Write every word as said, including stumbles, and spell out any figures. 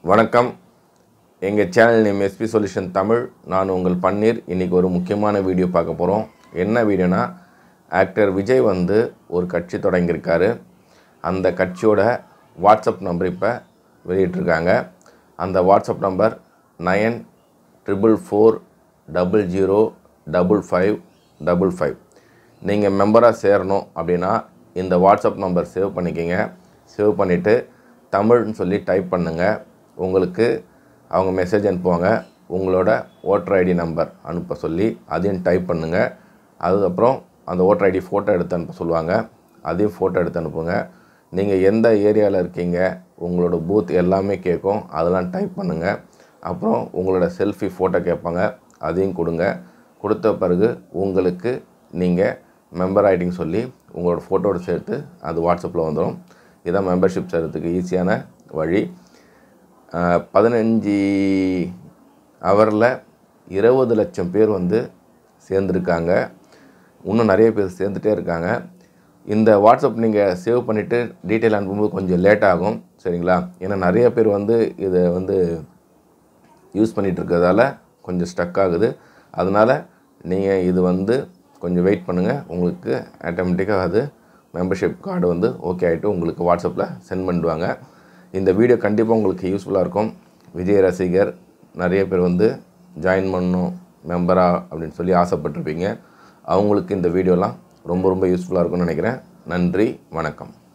வணக்கம். எங்கள் channel name SP solution Tamil. நான் உங்கள் பன்னீர். இன்றைக்கி ஒரு முக்கியமான வீடியோ பார்க்க போகிறோம். என்ன வீடியோனா, ஆக்டர் விஜய் வந்து ஒரு கட்சி தொடங்கியிருக்காரு. அந்த கட்சியோட வாட்ஸ்அப் நம்பர் இப்போ வெளியிட்டிருக்காங்க. அந்த WhatsApp number nine triple four double zero double five double five. நீங்கள் மெம்பராக சேரணும் அப்படின்னா இந்த வாட்ஸ்அப் நம்பர் சேவ் பண்ணிக்கிங்க. சேவ் பண்ணிவிட்டு தமிழ்னு சொல்லி டைப் பண்ணுங்கள். உங்களுக்கு அவங்க மெசேஜ் அனுப்புவாங்க. உங்களோட ஓட்டர் ஐடி நம்பர் அனுப்ப சொல்லி அதையும் டைப் பண்ணுங்கள். அதுக்கப்புறம் அந்த ஓட்டர் ஐடி ஃபோட்டோ எடுத்து அனுப்ப சொல்லுவாங்க. அதையும் ஃபோட்டோ எடுத்து அனுப்புங்க. நீங்கள் எந்த ஏரியாவில் இருக்கீங்க, உங்களோட பூத் எல்லாமே கேட்கும். அதெல்லாம் டைப் பண்ணுங்கள். அப்புறம் உங்களோட செல்ஃபி ஃபோட்டோ கேட்பாங்க. அதையும் கொடுங்க. கொடுத்த பிறகு உங்களுக்கு நீங்கள் மெம்பர் ஐடின்னு சொல்லி உங்களோட ஃபோட்டோடு சேர்த்து அது வாட்ஸ்அப்பில் வந்துடும். இதான் மெம்பர்ஷிப் செய்கிறதுக்கு ஈஸியான வழி. பதினஞ்சு ஹவரில் இருபது லட்சம் பேர் வந்து சேர்ந்துருக்காங்க. இன்னும் நிறைய பேர் சேர்ந்துட்டே இருக்காங்க. இந்த வாட்ஸ்அப் நீங்கள் சேவ் பண்ணிவிட்டு டீட்டெயில் அனுப்பும்போது கொஞ்சம் லேட் ஆகும், சரிங்களா? ஏன்னா நிறைய பேர் வந்து இதை வந்து யூஸ் பண்ணிகிட்டு இருக்கிறதால கொஞ்சம் ஸ்டக் ஆகுது. அதனால் நீங்கள் இது வந்து கொஞ்சம் வெயிட் பண்ணுங்கள். உங்களுக்கு ஆட்டோமேட்டிக்காக அது மெம்பர்ஷிப் கார்டு வந்து ஓகே ஆகிட்டு உங்களுக்கு வாட்ஸ்அப்பில் சென்ட் பண்ணிடுவாங்க. இந்த வீடியோ கண்டிப்பாக உங்களுக்கு யூஸ்ஃபுல்லாக இருக்கும். விஜய் ரசிகர் நிறைய பேர் வந்து ஜாயின் பண்ணணும் மெம்பரா அப்படின்னு சொல்லி ஆசைப்பட்டிருப்பீங்க. அவங்களுக்கு இந்த வீடியோலாம் ரொம்ப ரொம்ப யூஸ்ஃபுல்லாக இருக்கும்னு நினைக்கிறேன். நன்றி, வணக்கம்.